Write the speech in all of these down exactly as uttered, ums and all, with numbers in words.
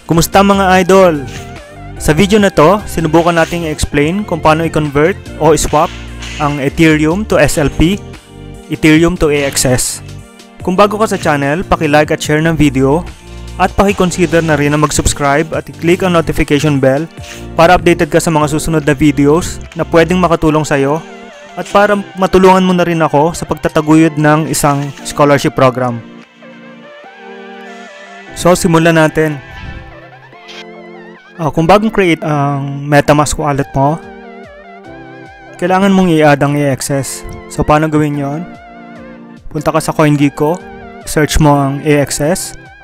Kumusta mga idol? Sa video na to, sinubukan nating i-explain kung paano i-convert o i-swap ang Ethereum to S L P, Ethereum to A X S. Kung bago ka sa channel, paki-like at share ng video at paki-consider na rin na mag-subscribe at i-click ang notification bell para updated ka sa mga susunod na videos na pwedeng makatulong sa'yo at para matulungan mo na rin ako sa pagtataguyod ng isang scholarship program. So, simulan natin. Uh, kung bagong create ang MetaMask wallet mo, kailangan mong i-add ang A X S. So, paano gawin yon? Punta ka sa CoinGecko, search mo ang A X S.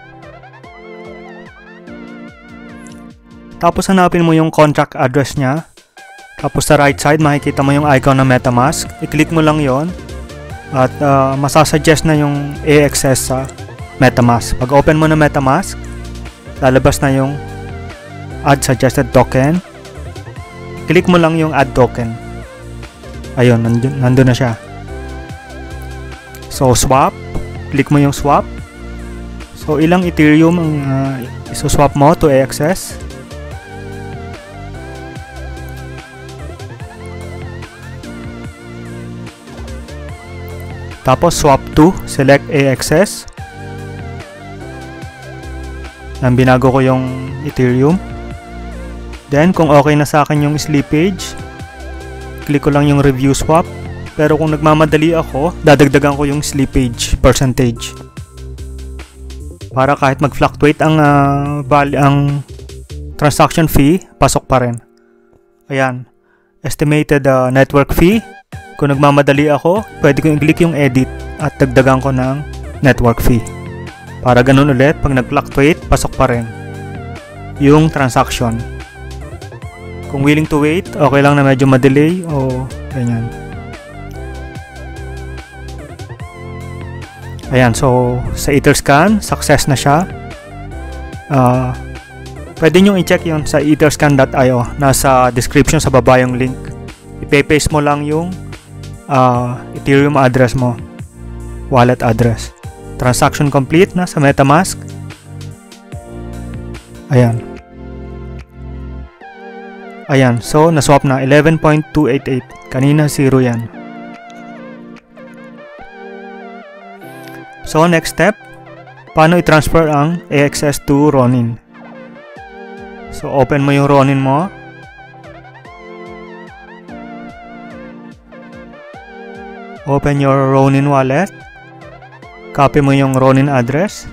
Tapos hanapin mo yung contract address niya. Tapos sa right side, makikita mo yung icon ng MetaMask. I-click mo lang yon at uh, masasuggest na yung A X S sa MetaMask. Pag open mo na MetaMask, lalabas na yung Add Suggested Token. Click mo lang yung Add Token. Ayun, nandun, nandun na siya. So, swap. Click mo yung swap. So, ilang Ethereum ang uh, isuswap mo to A X S? Tapos, swap to. Select A X S. Nang binago ko yung Ethereum. Then, kung okay na sa akin yung slippage, click ko lang yung review swap. Pero kung nagmamadali ako, dadagdagan ko yung slippage percentage. Para kahit mag-fluctuate ang, uh, value, ang transaction fee, pasok pa rin. Ayan. Estimated uh, network fee. Kung nagmamadali ako, pwede ko i-click yung edit at dagdagan ko ng network fee. Para ganun ulit, pag nag-fluctuate, pasok pa rin yung transaction. Kung willing to wait, okay lang na medyo ma-delay o ganyan. Ayan, so sa Etherscan, success na siya. Uh, pwede nyo i-check yun sa etherscan dot i o. Nasa description sa baba yung link. I-paste mo lang yung uh, Ethereum address mo. Wallet address. Transaction complete na sa MetaMask. Ayan. Ayan, so naswap na eleven point two eight eight. Kanina zero yan. So next step, paano i-transfer ang A X S to Ronin? So open mo yung Ronin mo. Open your Ronin wallet. Copy mo yung Ronin address.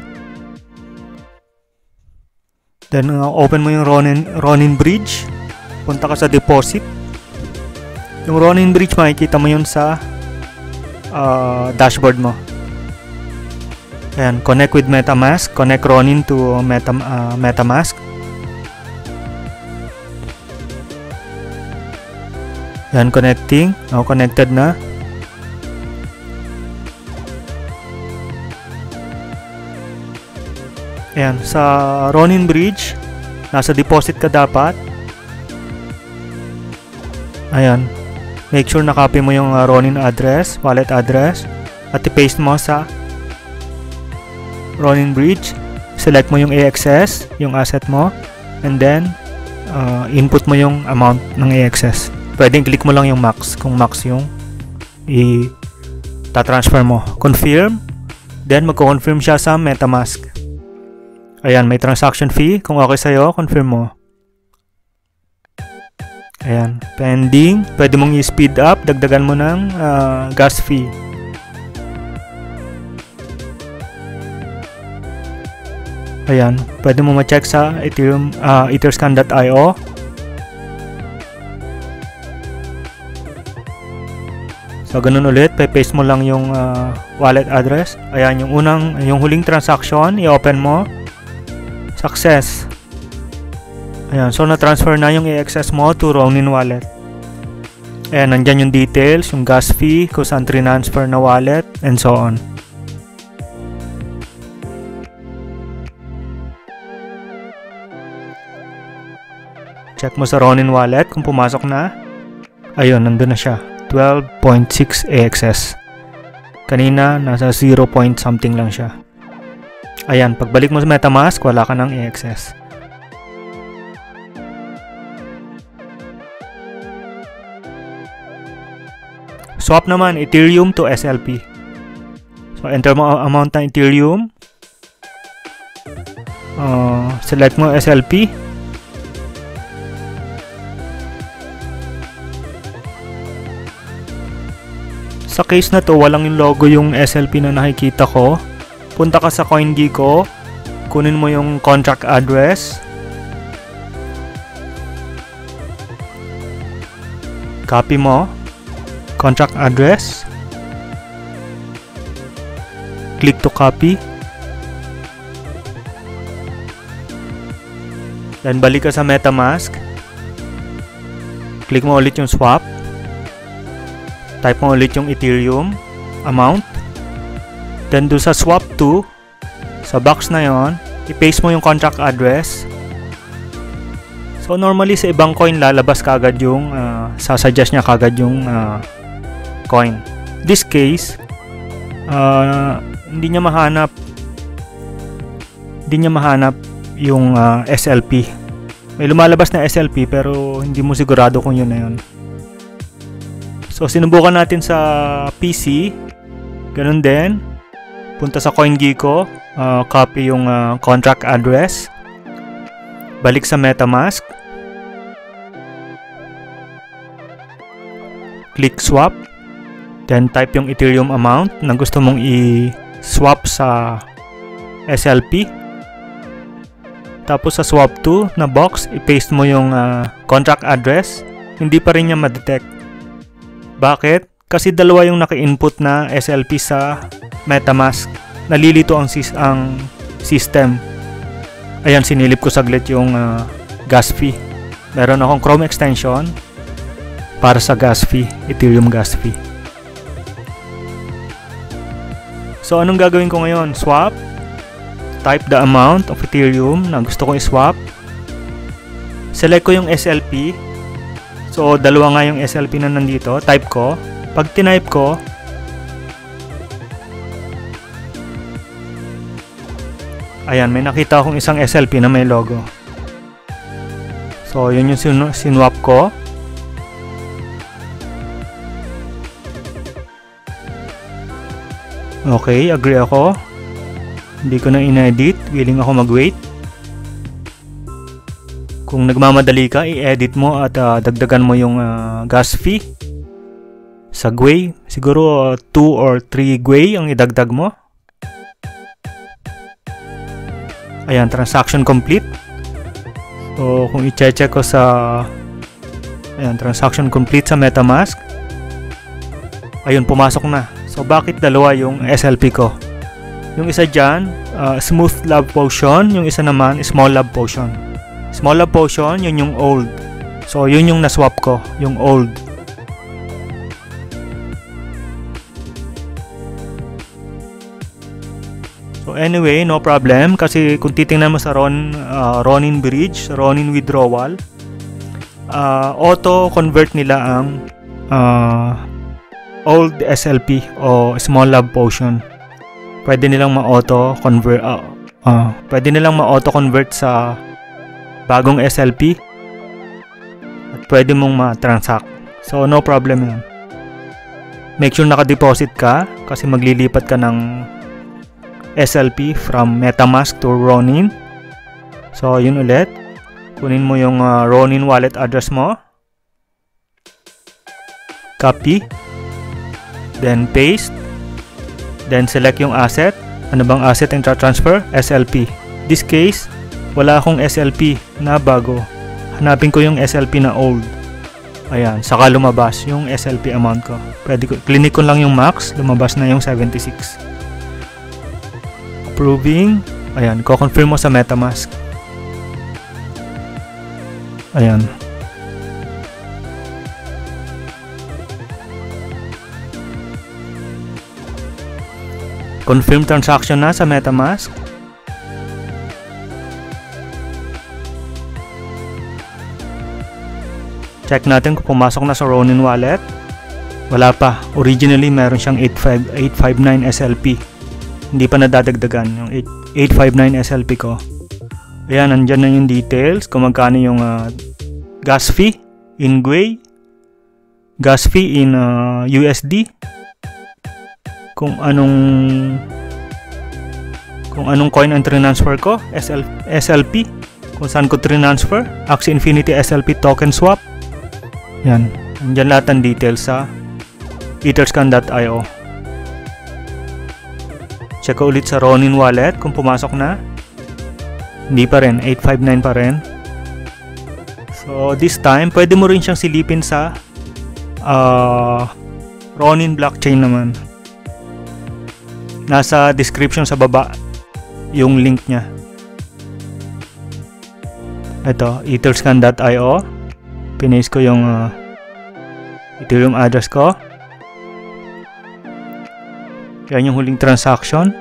Then uh, open mo yung Ronin Ronin bridge. Punta ka sa deposit. Yung Ronin bridge, makikita mo yun sa uh, dashboard mo. Ayan, connect with MetaMask. Connect Ronin to Meta, uh, MetaMask. Ayan, connecting. Now connected na. Ayan, sa Ronin bridge, nasa deposit ka dapat. Ayan, make sure na copy mo yung uh, Ronin address, wallet address, at i-paste mo sa Ronin bridge. Select mo yung A X S, yung asset mo, and then uh, input mo yung amount ng A X S. Pwedeng click mo lang yung max, kung max yung i-transfer mo. Confirm, then magko-confirm siya sa MetaMask. Ayan, may transaction fee. Kung okay sa'yo, confirm mo. Ayan, pending. Pwede mong i-speed up, dagdagan mo ng uh, gas fee. Ayan, pwede mo ma-check sa Ethereum, uh, etherscan dot i o. So, ganun ulit, paste mo lang yung uh, wallet address. Ayan, yung unang, yung huling transaction, i-open mo. Success. Ayan, so na-transfer na yung A X S mo to Ronin wallet. Ayan, nandyan yung details, yung gas fee, kung saan transfer na wallet, and so on. Check mo sa Ronin wallet kung pumasok na. Ayun, nandun na siya. twelve point six A X S. Kanina, nasa zero point something lang siya. Ayan, pagbalik mo sa MetaMask, wala ka ng A X S. swap naman, Ethereum to S L P. So, enter mo ang amount ng Ethereum. Uh, select mo S L P. Sa case na to, walang yung logo yung S L P na nakikita ko. Punta ka sa CoinGecko. Kunin mo yung contract address. Copy mo. Contract address. Click to copy. Then balik ka sa MetaMask. Click mo ulit yung swap. Type mo ulit yung Ethereum amount. Then do sa swap to, sa box na yon, i-paste mo yung contract address. So normally sa ibang coin lalabas kagad yung uh, sasuggest niya kagad yung uh, coin. This case, uh, hindi niya mahanap hindi niya mahanap yung uh, S L P. May lumalabas na S L P pero hindi mo sigurado kung yun na yun. So sinubukan natin sa P C. Ganun din. Punta sa CoinGecko, uh, copy yung uh, contract address. Balik sa MetaMask. Click swap. Then type yung Ethereum amount na gusto mong i-swap sa S L P. Tapos sa swap to na box, i-paste mo yung uh, contract address. Hindi pa rin niya ma-detect. Bakit? Kasi dalawa yung naka-input na S L P sa MetaMask. Nalilito ang, sis ang system. Ayan, sinilip ko saglit yung uh, gas fee. Meron akong Chrome extension para sa gas fee, Ethereum gas fee. So anong gagawin ko ngayon? Swap. Type the amount of Ethereum na gusto kong i-swap. Select ko yung S L P. So dalawa nga yung S L P na nandito. Type ko. Pag tinype ko, ayan, may nakita akong isang S L P na may logo. So yun yung sin sinwap ko. Okay, agree ako. Hindi ko na in-edit. Willing ako mag-wait. Kung nagmamadali ka, i-edit mo at uh, dagdagan mo yung uh, gas fee. Sa Gwei, siguro two or three Gwei ang idagdag mo. Ayan, transaction complete. So, kung i-check ko sa ayan, transaction complete sa MetaMask. Ayun, pumasok na. So, bakit dalawa yung S L P ko? Yung isa dyan, uh, Smooth Love Potion. Yung isa naman, Small Love Potion. Small Love Potion, yun yung old. So, yun yung naswap ko, yung old. So, anyway, no problem. Kasi kung titingnan mo sa Ron, uh, Ronin Bridge, Ronin Withdrawal, uh, auto-convert nila ang uh, old S L P o Small Love Potion. Pwede nilang ma-auto-convert uh, uh, pwede nilang ma-auto-convert sa bagong S L P at pwede mong ma-transact. So, no problem yan. Make sure naka-deposit ka kasi maglilipat ka ng S L P from MetaMask to Ronin. So, yun ulit. Kunin mo yung uh, Ronin wallet address mo. Copy. Then, paste. Then, select yung asset. Ano bang asset yung transfer? S L P. This case, wala akong S L P na bago. Hanapin ko yung S L P na old. Ayan, saka lumabas yung S L P amount ko. Pwede ko, clinic ko lang yung max, lumabas na yung seventy-six. Approving. Ayan, ko-confirm mo sa MetaMask. Ayan. Confirm transaction na sa MetaMask. Check natin kung pumasok na sa Ronin wallet. Wala pa. Originally, meron siyang eight five nine S L P. Hindi pa nadadagdagan yung eight five nine S L P ko. Ayan, nandyan na yung details. Kung magkano yung uh, gas fee in Gwei. gas fee in uh, U S D, kung anong kung anong coin ang transfer ko, S L P, kung saan ko transfer, Axie Infinity S L P token swap. Yan, andyan lahat ng details sa etherscan dot i o. Check ko ulit sa Ronin wallet kung pumasok na. Hindi pa rin, eight five nine pa rin. So this time, pwede mo rin siyang silipin sa uh, Ronin blockchain naman. Nasa description sa baba yung link niya. Ito, etherscan dot i o. Pinaste ko yung uh, Ethereum address ko. Yan yung huling transaction.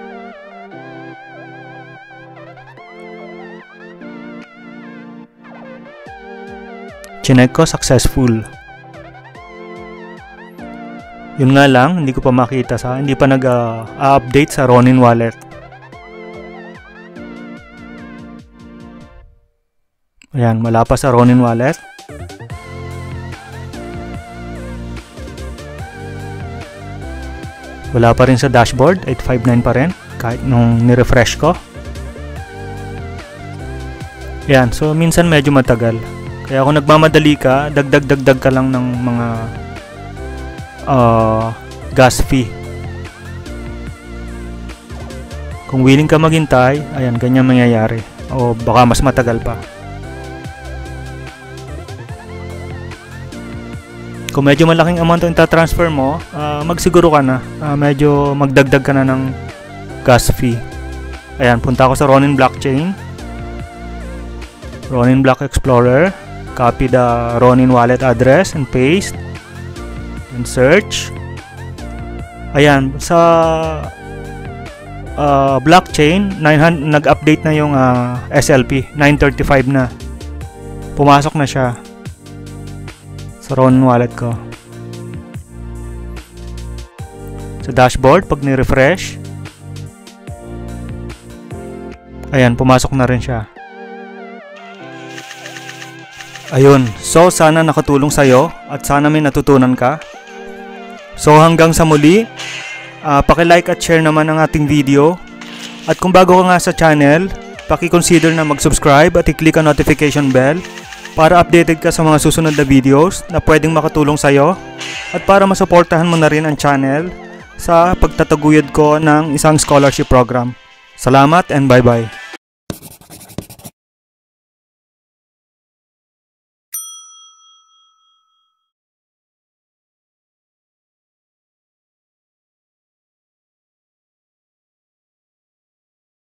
Chinek ko, successful. Yun nga lang, hindi ko pa makita sa, hindi pa nag-update uh, sa Ronin wallet. Ayan, wala pa sa Ronin wallet. Wala pa rin sa dashboard, eight five nine pa rin, kahit nung nirefresh ko. Ayan, so minsan medyo matagal. Kaya kung nagmamadali ka, dagdag-dagdag ka lang ng mga uh, gas fee. Kung willing ka maghintay, ayan, ganyan mangyayari. O baka mas matagal pa. Kung medyo malaking amount ang ita-transfer mo, uh, magsiguro ka na. Uh, medyo magdagdag ka na ng gas fee. Ayan, punta ako sa Ronin blockchain. Ronin Block Explorer. Copy the Ronin wallet address and paste. And search. Ayan, sa uh, blockchain, nag-update na yung uh, S L P. nine thirty-five na. Pumasok na siya sa Ronin wallet ko. Sa dashboard, pag ni-refresh, ayan, pumasok na rin siya. Ayun, so sana nakatulong sa'yo at sana may natutunan ka. So hanggang sa muli, uh, paki-like at share naman ang ating video. At kung bago ka nga sa channel, paki-consider na mag-subscribe at i-click ang notification bell para updated ka sa mga susunod na videos na pwedeng makatulong sa'yo at para masuportahan mo na rin ang channel sa pagtataguyod ko ng isang scholarship program. Salamat and bye-bye!